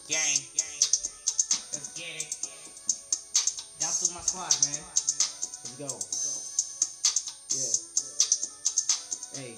Gang. Let's get it. Down to my squad, man. Let's go. Yeah. Hey.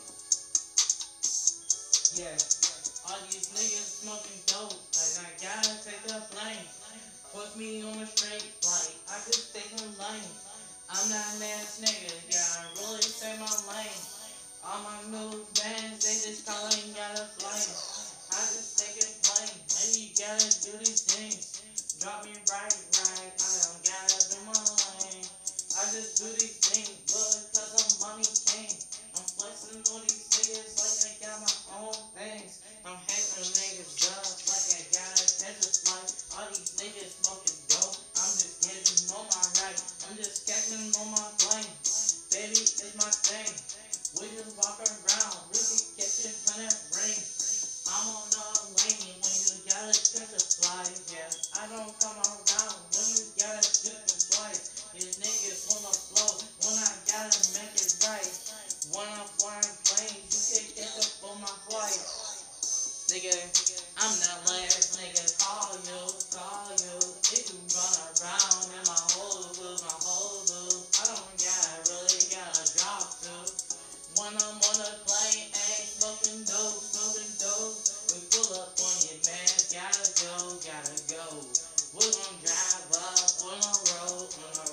Yeah. All these niggas smoking dope, and I gotta take the flame. Put me on a straight flight, I just take a lane. I'm not an ass nigga, yeah, I really say my lane. All my new bands, they just calling, gotta flame. I just take a plane, maybe you gotta do these things. Drop me right, I don't gotta do my lane. I just do these things, but cause I'm money king. I'm flexing on these niggas like I got my own things. I'm hating niggas up like I gotta catch a flight. All these niggas smoking dope, I'm just getting on my right. I'm just catching on my plane. Baby, it's my thing. We just walk around, we can catch a 100 ring. I'm on the lane when you gotta catch a flight. Yeah, I don't come around when you gotta shoot them twice. These niggas wanna flow when I gotta make it right. When I'm flying planes, you can catch up on my flight. Nigga, I'm that last nigga, call you. If you run around in my whole boo, I don't really gotta drop to. When I'm on the plane, ain't smoking dope. We pull up on you, man, gotta go. We gon' drive up on the road.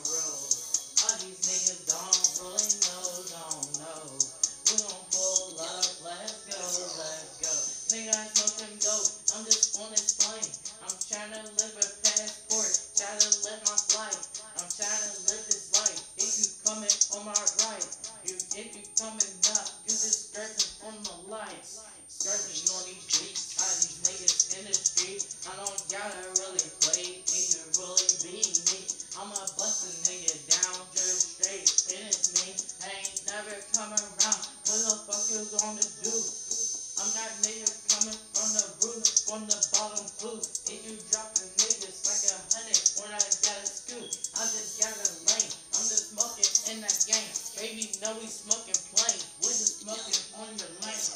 All these niggas don't really don't know. We gon' pull up, let's go. Nigga, I smoking dope, I'm just on this plane. I'm tryna live a passport, tryna live my flight. I'm tryna live this life. If you coming on my right, if you coming up, you just skirting on the lights. Skirting on these beats, all these niggas in the street. I don't gotta really play, if you really be me. I'ma bust a nigga down, just straight, and it's me. I ain't never come around, what the fuck you gonna do? I'm that nigga coming from the root, from the bottom blue. If you drop the niggas like 100 when I got a scoop, I just got a lane. I'm just smoking in that game. Baby, know we smoking plain. We just smoking on your lane.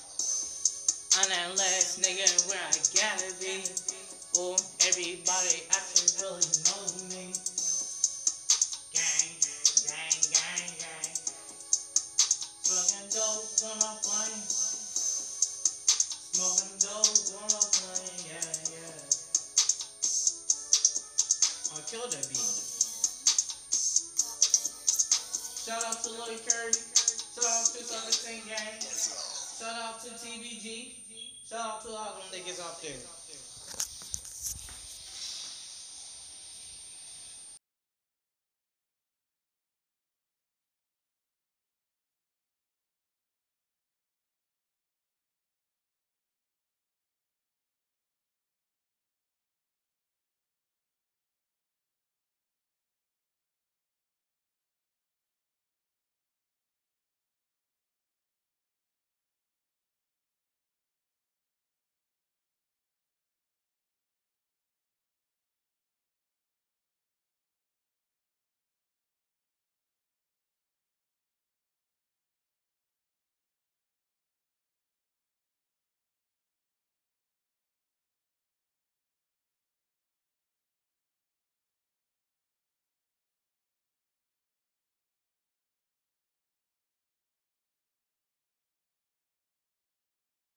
I'm that last nigga where I gotta be. Oh, everybody actually really know me. Gang. Smoking dope on a plane. Smoking dope on a plane, yeah. I'll kill that beat. Shout out to Lil Curry. Shout out to 17 Gang. Shout out to TBG. Shout out to all them niggas out there.